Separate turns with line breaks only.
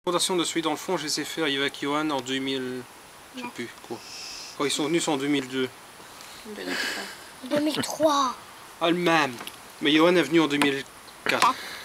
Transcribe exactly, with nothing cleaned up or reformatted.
fondation de celui dans le fond, je les ai fait avec Johan en deux mille... Je sais plus quoi. Quand ils sont venus, c'est en deux mille deux.
deux mille trois.
Ah, le même. Mais Johan est venu en deux mille quatre.